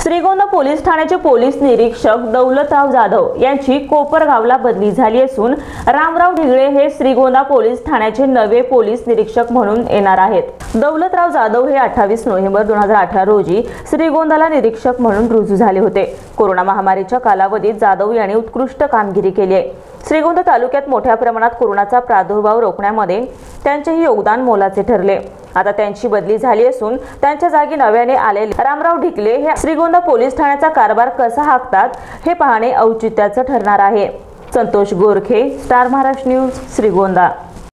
Shrigonda police ठाण्याचे police निरीक्षक दौलतराव जाधव यांची कोपरगावला बदली झाली असून रामराव ढिगळे हे श्रीगोंदा पोलीस ठाण्याचे नवे पोलीस निरीक्षक म्हणून येणार आहेत। दौलतराव जाधव हे 28 नोव्हेंबर 2018 रोजी श्रीगोंदाला निरीक्षक म्हणून रुजू झाले होते। कोरोना महामारीच्या कालावधीत जाधव यांनी उत्कृष्ट कामगिरी केली आहे। श्रीगोंदा तालुक्यात मोठ्या प्रमाणात कोरोनाचा प्रादुर्भाव रोखण्यामध्ये त्यांचेही योगदान मोलाचे ठरले। आता त्यांची बदली झाली असून त्यांच्या जागी नव्याने आलेले रामराव ढिगळे हे श्रीगोंदा पोलीस ठाण्याचा कारभार कसा हाकतात हे पाहणे औचित्याचे ठरणार आहे। Santosh Gorakhe, star Maharashtra news, Shrigonda.